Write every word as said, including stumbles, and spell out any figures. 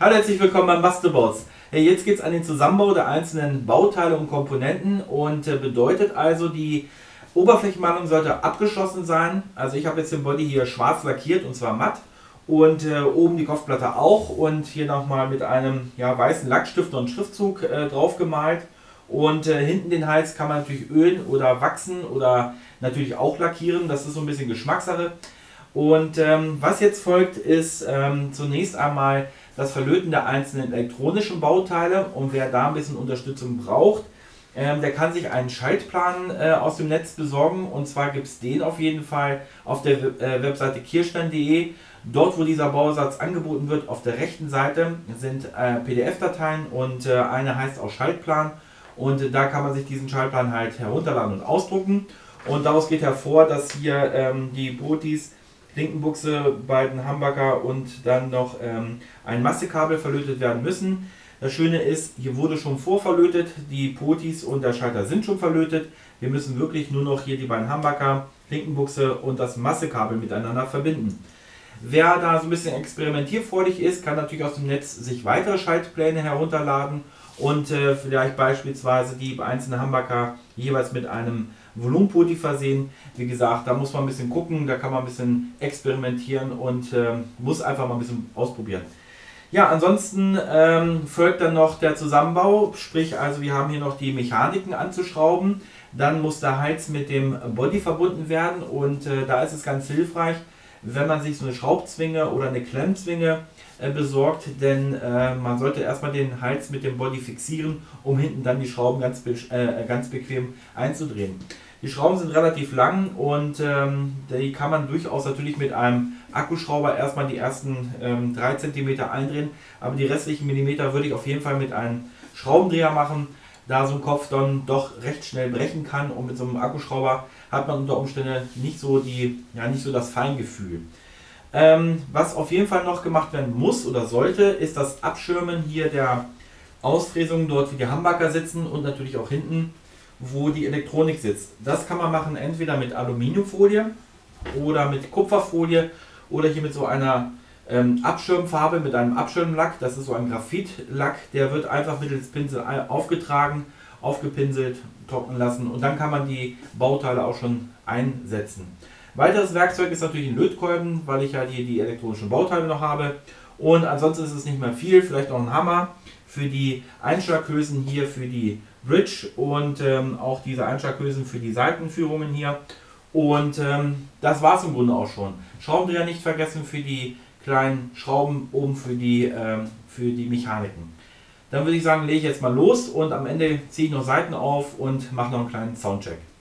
Hallo, herzlich willkommen beim Bastelbots. Hey, jetzt geht es an den Zusammenbau der einzelnen Bauteile und Komponenten und äh, bedeutet also, die Oberflächenmalung sollte abgeschlossen sein. Also ich habe jetzt den Body hier schwarz lackiert und zwar matt und äh, oben die Kopfplatte auch und hier nochmal mit einem ja, weißen Lackstift und Schriftzug äh, drauf gemalt. Und äh, hinten den Hals kann man natürlich ölen oder wachsen oder natürlich auch lackieren. Das ist so ein bisschen Geschmackssache. Und ähm, was jetzt folgt, ist ähm, zunächst einmal das Verlöten der einzelnen elektronischen Bauteile. Und wer da ein bisschen Unterstützung braucht, ähm, der kann sich einen Schaltplan äh, aus dem Netz besorgen. Und zwar gibt es den auf jeden Fall auf der äh, Webseite kirstein punkt de. Dort, wo dieser Bausatz angeboten wird, auf der rechten Seite sind äh, P D F-Dateien und äh, eine heißt auch Schaltplan. Und äh, da kann man sich diesen Schaltplan halt herunterladen und ausdrucken. Und daraus geht hervor, dass hier ähm, die Potis, Klinkenbuchse, beiden Humbucker und dann noch ähm, ein Massekabel verlötet werden müssen. Das Schöne ist, hier wurde schon vorverlötet, die Potis und der Schalter sind schon verlötet. Wir müssen wirklich nur noch hier die beiden Humbucker, Klinkenbuchse und das Massekabel miteinander verbinden. Wer da so ein bisschen experimentierfreudig ist, kann natürlich aus dem Netz sich weitere Schaltpläne herunterladen und äh, vielleicht beispielsweise die einzelnen Humbucker jeweils mit einem Volumenpoti versehen. Wie gesagt, da muss man ein bisschen gucken, da kann man ein bisschen experimentieren und äh, muss einfach mal ein bisschen ausprobieren. Ja, ansonsten ähm, folgt dann noch der Zusammenbau, sprich also wir haben hier noch die Mechaniken anzuschrauben, dann muss der Hals mit dem Body verbunden werden und äh, da ist es ganz hilfreich, wenn man sich so eine Schraubzwinge oder eine Klemmzwinge äh, besorgt, denn äh, man sollte erstmal den Hals mit dem Body fixieren, um hinten dann die Schrauben ganz, be äh, ganz bequem einzudrehen. Die Schrauben sind relativ lang und ähm, die kann man durchaus natürlich mit einem Akkuschrauber erstmal die ersten ähm, drei Zentimeter eindrehen, aber die restlichen Millimeter würde ich auf jeden Fall mit einem Schraubendreher machen, da so ein Kopf dann doch recht schnell brechen kann und mit so einem Akkuschrauber hat man unter Umständen nicht so, die, ja, nicht so das Feingefühl. Ähm, was auf jeden Fall noch gemacht werden muss oder sollte, ist das Abschirmen hier der Ausfräsung, dort wie die Humbucker sitzen und natürlich auch hinten, wo die Elektronik sitzt. Das kann man machen entweder mit Aluminiumfolie oder mit Kupferfolie oder hier mit so einer ähm, Abschirmfarbe, mit einem Abschirmlack. Das ist so ein Graphitlack, der wird einfach mittels Pinsel aufgetragen, aufgepinselt, trocknen lassen und dann kann man die Bauteile auch schon einsetzen. Weiteres Werkzeug ist natürlich ein Lötkolben, weil ich ja die, die elektronischen Bauteile noch habe. Und ansonsten ist es nicht mehr viel, vielleicht noch ein Hammer für die Einschlaghülsen hier für die Bridge und ähm, auch diese Einschlaghülsen für die Seitenführungen hier. Und ähm, das war es im Grunde auch schon. Schraubendreher nicht vergessen für die kleinen Schrauben oben für die, ähm, für die Mechaniken. Dann würde ich sagen, lege ich jetzt mal los und am Ende ziehe ich noch Seiten auf und mache noch einen kleinen Soundcheck.